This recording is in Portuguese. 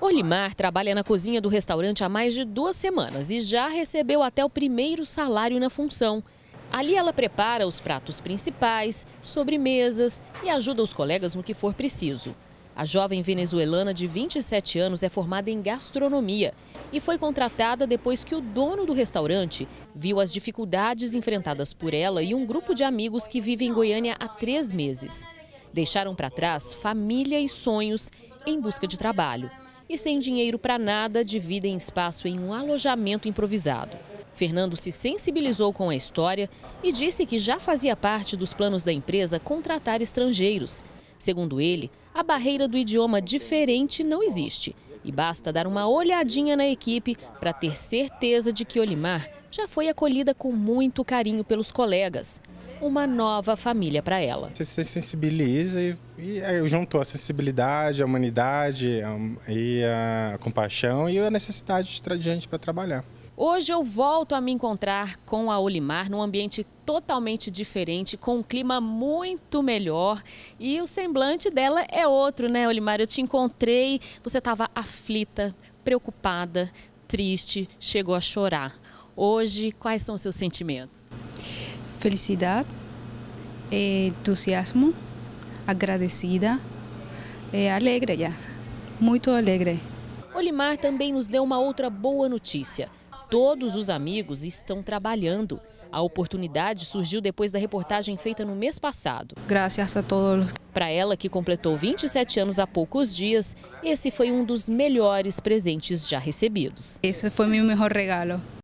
Olimar trabalha na cozinha do restaurante há mais de 2 semanas e já recebeu até o primeiro salário na função. Ali ela prepara os pratos principais, sobremesas e ajuda os colegas no que for preciso. A jovem venezuelana de 27 anos é formada em gastronomia e foi contratada depois que o dono do restaurante viu as dificuldades enfrentadas por ela e um grupo de amigos que vivem em Goiânia há 3 meses. Deixaram para trás família e sonhos em busca de trabalho. E sem dinheiro para nada, dividem espaço em um alojamento improvisado. Fernando se sensibilizou com a história e disse que já fazia parte dos planos da empresa contratar estrangeiros. Segundo ele, a barreira do idioma diferente não existe e basta dar uma olhadinha na equipe para ter certeza de que Olimar já foi acolhida com muito carinho pelos colegas. Uma nova família para ela. Você se sensibiliza e juntou a sensibilidade, a humanidade, a compaixão e a necessidade de gente para trabalhar. Hoje eu volto a me encontrar com a Olimar num ambiente totalmente diferente, com um clima muito melhor. E o semblante dela é outro, né, Olimar? Eu te encontrei, você estava aflita, preocupada, triste, chegou a chorar. Hoje, quais são os seus sentimentos? Felicidade, entusiasmo, agradecida, alegre já, muito alegre. Olimar também nos deu uma outra boa notícia. Todos os amigos estão trabalhando. A oportunidade surgiu depois da reportagem feita no mês passado. Graças a todos. Para ela, que completou 27 anos há poucos dias, esse foi um dos melhores presentes já recebidos. Esse foi meu melhor regalo.